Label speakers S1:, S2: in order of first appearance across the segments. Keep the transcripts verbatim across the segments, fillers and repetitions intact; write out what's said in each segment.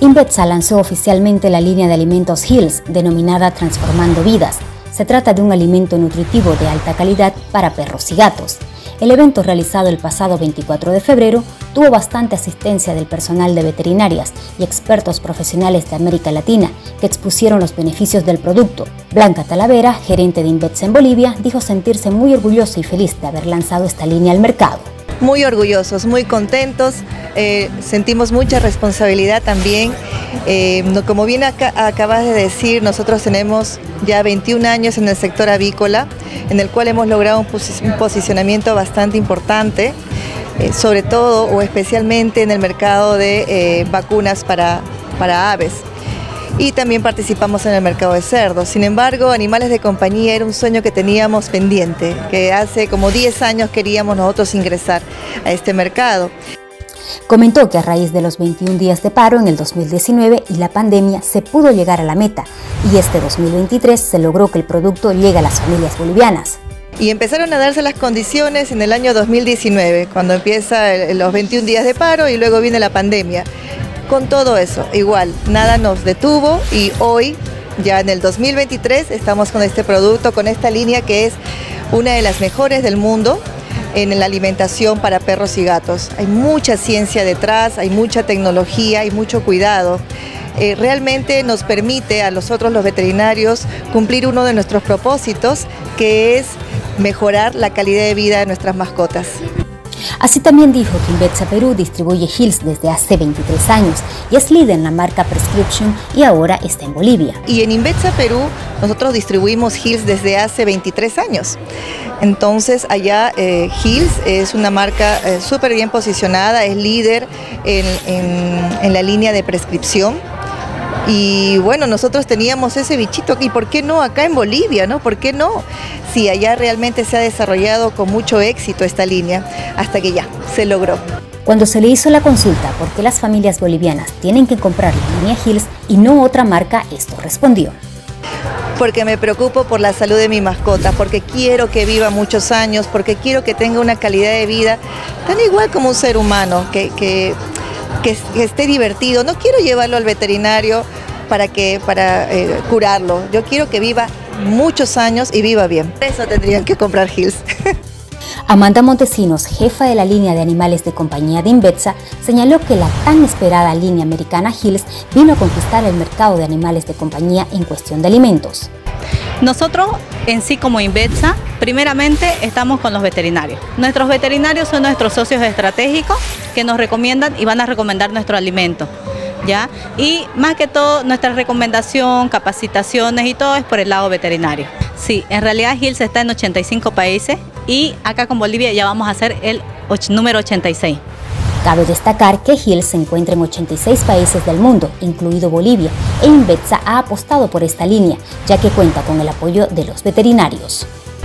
S1: Invetsa lanzó oficialmente la línea de alimentos Hill's, denominada Transformando Vidas. Se trata de un alimento nutritivo de alta calidad para perros y gatos. El evento, realizado el pasado veinticuatro de febrero, tuvo bastante asistencia del personal de veterinarias y expertos profesionales de América Latina, que expusieron los beneficios del producto. Blanca Talavera, gerente de Invetsa en Bolivia, dijo sentirse muy orgullosa y feliz de haber lanzado esta línea al mercado.
S2: Muy orgullosos, muy contentos, eh, sentimos mucha responsabilidad también. Eh, no, como bien acá, acabas de decir, nosotros tenemos ya veintiún años en el sector avícola, en el cual hemos logrado un, posi un posicionamiento bastante importante, eh, sobre todo o especialmente en el mercado de eh, vacunas para, para aves. Y también participamos en el mercado de cerdos. Sin embargo, animales de compañía era un sueño que teníamos pendiente, que hace como diez años queríamos nosotros ingresar a este mercado.
S1: Comentó que a raíz de los veintiún días de paro en el dos mil diecinueve y la pandemia se pudo llegar a la meta, y este dos mil veintitrés se logró que el producto llegue a las familias bolivianas.
S2: Y empezaron a darse las condiciones en el año dos mil diecinueve, cuando empieza el, los veintiún días de paro y luego viene la pandemia. Con todo eso, igual, nada nos detuvo y hoy, ya en el dos mil veintitrés, estamos con este producto, con esta línea que es una de las mejores del mundo en la alimentación para perros y gatos. Hay mucha ciencia detrás, hay mucha tecnología, hay mucho cuidado. Eh, realmente nos permite a nosotros los veterinarios cumplir uno de nuestros propósitos, que es mejorar la calidad de vida de nuestras mascotas.
S1: Así también dijo que Invetsa Perú distribuye Hill's desde hace veintitrés años y es líder en la marca Prescription y ahora está en Bolivia.
S2: Y en Invetsa Perú nosotros distribuimos Hill's desde hace veintitrés años. Entonces allá eh, Hill's es una marca eh, súper bien posicionada, es líder en, en, en la línea de prescripción. Y bueno, nosotros teníamos ese bichito aquí, ¿por qué no acá en Bolivia, no? ¿Por qué no? Sí, allá realmente se ha desarrollado con mucho éxito esta línea, hasta que ya se logró.
S1: Cuando se le hizo la consulta por qué las familias bolivianas tienen que comprar la línea Hill's y no otra marca, esto respondió.
S2: Porque me preocupo por la salud de mi mascota, porque quiero que viva muchos años, porque quiero que tenga una calidad de vida tan igual como un ser humano, que, que, que, que esté divertido. No quiero llevarlo al veterinario para, que, para eh, curarlo, yo quiero que viva muchos años y viva bien. Por eso tendrían que comprar Hill's.
S1: Amanda Montesinos, jefa de la línea de animales de compañía de Invetsa, señaló que la tan esperada línea americana Hill's vino a conquistar el mercado de animales de compañía en cuestión de alimentos.
S3: Nosotros en sí como Invetsa, primeramente estamos con los veterinarios. Nuestros veterinarios son nuestros socios estratégicos que nos recomiendan y van a recomendar nuestro alimento, ¿ya? Y más que todo nuestra recomendación, capacitaciones y todo es por el lado veterinario. Sí, en realidad Hill's está en ochenta y cinco países y acá con Bolivia ya vamos a hacer el número ochenta y seis.
S1: Cabe destacar que Hill's se encuentra en ochenta y seis países del mundo, incluido Bolivia, e Invetsa ha apostado por esta línea, ya que cuenta con el apoyo de los veterinarios.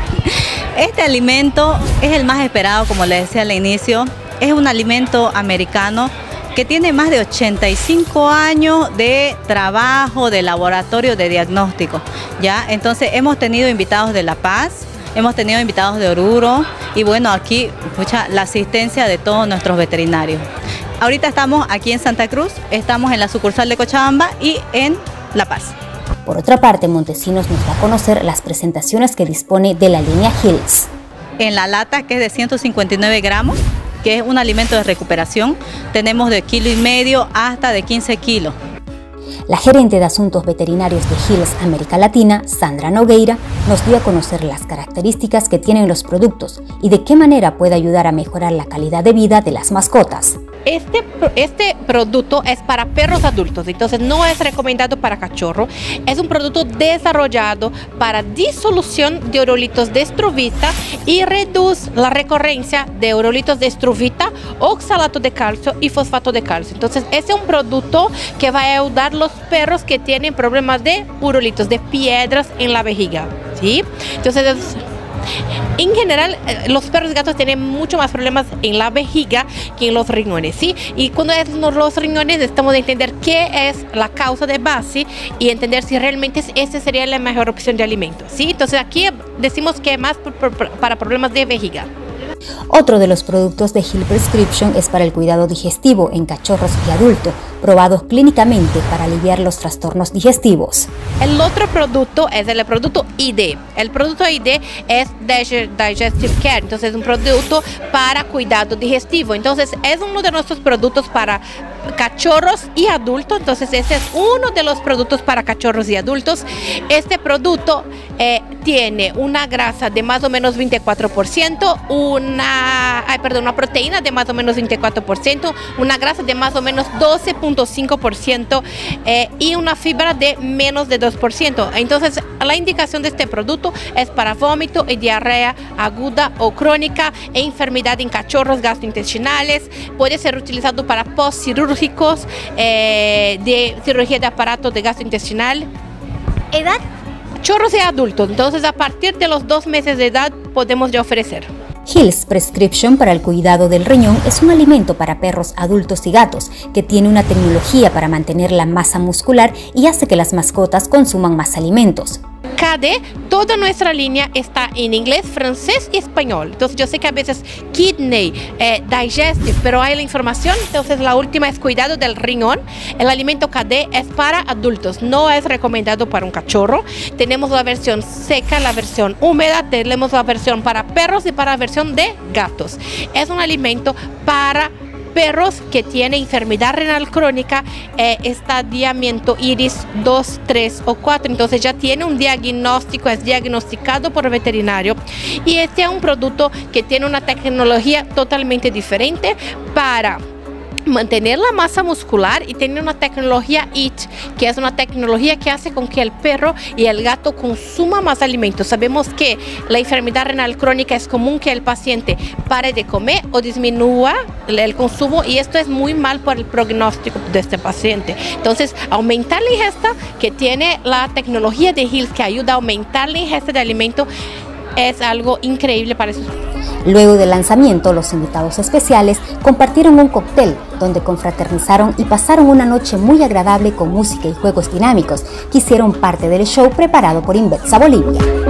S3: Este alimento es el más esperado, como les decía al inicio, es un alimento americano que tiene más de ochenta y cinco años de trabajo, de laboratorio, de diagnóstico, ¿ya? Entonces hemos tenido invitados de La Paz, hemos tenido invitados de Oruro y bueno, aquí escucha la asistencia de todos nuestros veterinarios. Ahorita estamos aquí en Santa Cruz, estamos en la sucursal de Cochabamba y en La Paz.
S1: Por otra parte, Montesinos nos da a conocer las presentaciones que dispone de la línea Hill's.
S3: En la lata, que es de ciento cincuenta y nueve gramos, que es un alimento de recuperación, tenemos de kilo y medio hasta de quince kilos.
S1: La gerente de Asuntos Veterinarios de Hill's América Latina, Sandra Nogueira, nos dio a conocer las características que tienen los productos y de qué manera puede ayudar a mejorar la calidad de vida de las mascotas.
S4: Este, este producto es para perros adultos, entonces no es recomendado para cachorro. Es un producto desarrollado para disolución de urolitos de estruvita y reduce la recurrencia de urolitos de estruvita, oxalato de calcio y fosfato de calcio. Entonces es un producto que va a ayudar a los perros que tienen problemas de urolitos, de piedras en la vejiga, ¿sí? Entonces es, en general, los perros y gatos tienen mucho más problemas en la vejiga que en los riñones, ¿sí? Y cuando es los riñones, necesitamos de entender qué es la causa de base y entender si realmente esa sería la mejor opción de alimento, ¿sí? Entonces aquí decimos que es más para problemas de vejiga.
S1: Otro de los productos de Hill's Prescription es para el cuidado digestivo en cachorros y adultos, probados clínicamente para aliviar los trastornos digestivos.
S4: El otro producto es el producto I D. El producto I D es Digestive Care, entonces es un producto para cuidado digestivo. Entonces es uno de nuestros productos para cachorros y adultos, entonces este es uno de los productos para cachorros y adultos. Este producto eh, tiene una grasa de más o menos veinticuatro por ciento, una, ay, perdón, una proteína de más o menos veinticuatro por ciento, una grasa de más o menos doce punto cinco por ciento eh, y una fibra de menos de dos por ciento. Entonces la indicación de este producto es para vómito y diarrea aguda o crónica e enfermedad en cachorros gastrointestinales. Puede ser utilizado para postcirúrgicos, eh, de cirugía de aparato de gastrointestinal.
S3: ¿Edad?
S4: Cachorros y adultos, entonces a partir de los dos meses de edad podemos ya ofrecer.
S1: Hill's Prescription para el cuidado del riñón es un alimento para perros adultos y gatos que tiene una tecnología para mantener la masa muscular y hace que las mascotas consuman más alimentos.
S4: K D, toda nuestra línea está en inglés, francés y español. Entonces yo sé que a veces kidney, eh, digestive, pero hay la información. Entonces la última es cuidado del riñón. El alimento K D es para adultos, no es recomendado para un cachorro. Tenemos la versión seca, la versión húmeda, tenemos la versión para perros y para la versión de gatos. Es un alimento para perros que tienen enfermedad renal crónica, eh, estadiamiento iris dos, tres o cuatro, entonces ya tiene un diagnóstico, es diagnosticado por el veterinario, y este es un producto que tiene una tecnología totalmente diferente para mantener la masa muscular y tiene una tecnología I T, que es una tecnología que hace con que el perro y el gato consuma más alimentos. Sabemos que la enfermedad renal crónica es común que el paciente pare de comer o disminuya el consumo, y esto es muy mal por el pronóstico de este paciente. Entonces, aumentar la ingesta, que tiene la tecnología de Hill's que ayuda a aumentar la ingesta de alimento, es algo increíble para esos.
S1: Luego del lanzamiento, los invitados especiales compartieron un cóctel donde confraternizaron y pasaron una noche muy agradable con música y juegos dinámicos que hicieron parte del show preparado por Invetsa Bolivia.